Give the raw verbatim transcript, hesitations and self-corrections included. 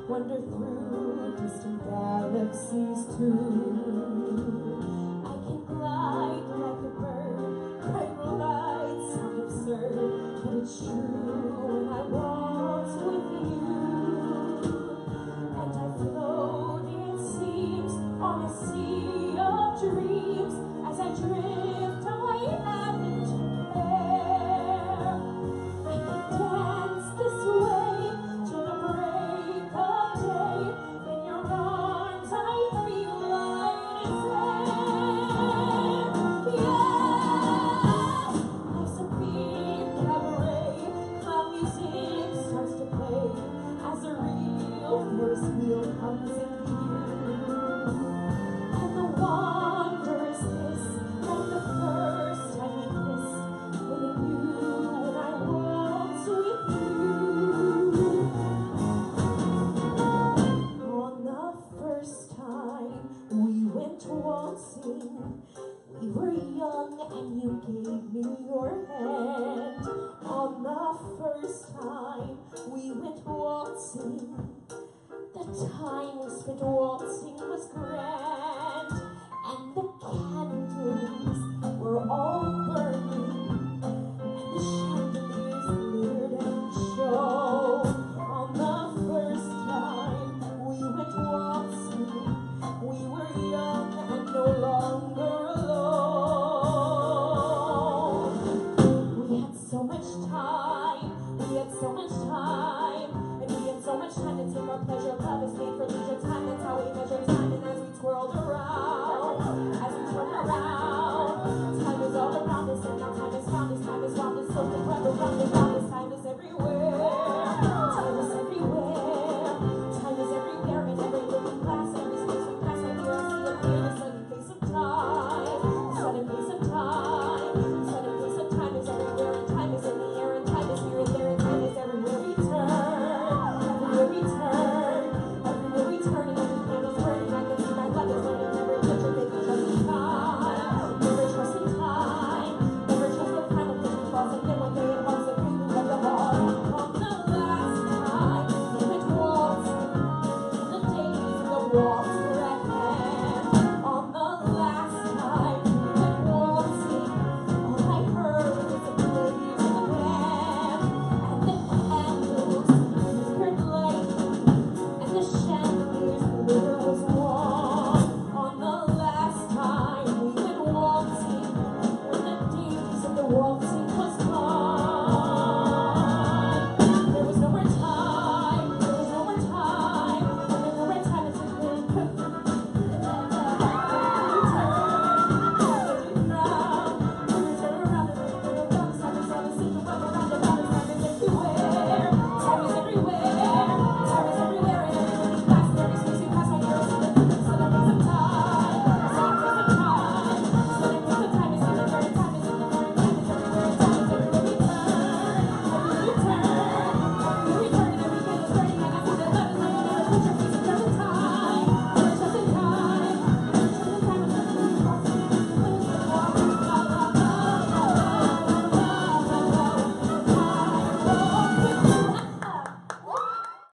wander through distant galaxies too. I can glide like a bird, cradle light, sound absurd, but it's true when I waltz with you. And I float, it seems, on a sea of dreams. As I drift, I haven't care. I can dance this way till the break of day. In your arms, I feel light and fair. Yeah, life's a big cabaret. Loud music starts to play as a real Ferris wheel comes in view. And the wonder is this, that the first time we kiss, when I knew when I waltz with you. On the first time we went waltzing, we were young and you gave me your hand. On the first time we went waltzing, the time we spent waltzing was grand, and the candles were all burning, and the chandeliers glittered and shone. On the first time we went waltzing, we were young and no longer alone. We had so much time, we had so much time, and we had so much time to take our pleasure. Love is made for leisure time.